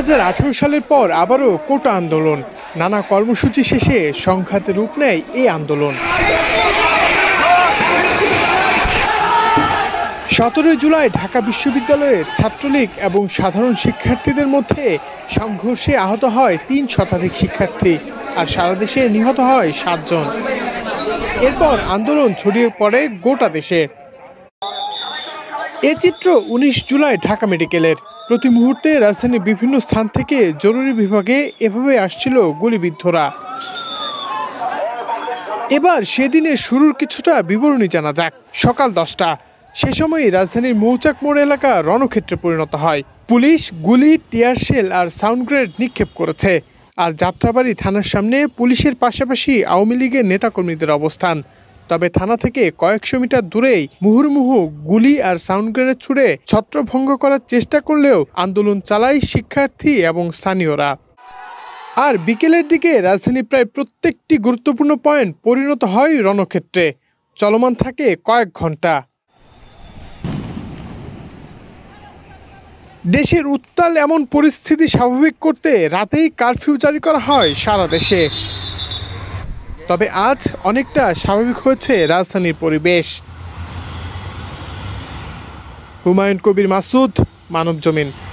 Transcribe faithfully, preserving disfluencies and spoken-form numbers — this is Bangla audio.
হাজার আঠারো সালের পর আবারও কোটা আন্দোলন। নানা কর্মসূচি শেষে সংঘাতে রূপ নেয় এই আন্দোলন। সতেরোই জুলাই ঢাকা বিশ্ববিদ্যালয়ের ছাত্রলীগ এবং সাধারণ শিক্ষার্থীদের মধ্যে সংঘর্ষে আহত হয় তিন শতাধিক শিক্ষার্থী, আর সারা দেশে নিহত হয় সাতজন। এরপর আন্দোলন ছড়িয়ে পড়ে গোটা দেশে। এ চিত্র উনিশ জুলাই ঢাকা মেডিকেলের। প্রতি মুহূর্তে রাজধানীর বিভিন্ন স্থান থেকে জরুরি বিভাগে এভাবে আসছিল গুলিবিদ্ধরা। এবার সেদিনের শুরুর কিছুটা বিবরণী জানা যাক। সকাল দশটা, সে সময়ই রাজধানীর মৌচাক মোড় এলাকা রণক্ষেত্রে পরিণত হয়। পুলিশ গুলি, টিয়ারশেল আর সাউন্ড গ্রেনেড নিক্ষেপ করেছে। আর যাত্রাবাড়ী থানার সামনে পুলিশের পাশাপাশি আওয়ামী লীগের নেতাকর্মীদের অবস্থান। তবে থানা থেকে কয়েকশো মিটার দূরেই মুহুর্মুহু গুলি আর সাউন্ড গ্রেনেড ছুড়ে ছত্রভঙ্গ করার চেষ্টা করলেও আন্দোলন চালায় শিক্ষার্থী এবং স্থানীয়রা। আর বিকেলের দিকে রাজধানীর প্রায় প্রত্যেকটি গুরুত্বপূর্ণ পয়েন্ট পরিণত হয় রণক্ষেত্রে। চলমান থাকে কয়েক ঘন্টা। দেশের উত্তাল এমন পরিস্থিতি স্বাভাবিক করতে রাতেই কারফিউ জারি করা হয় সারা দেশে। তবে আজ অনেকটা স্বাভাবিক হয়েছে রাজধানীর পরিবেশ। হুমায়ুন কবির মাসুদ, মানবজমিন।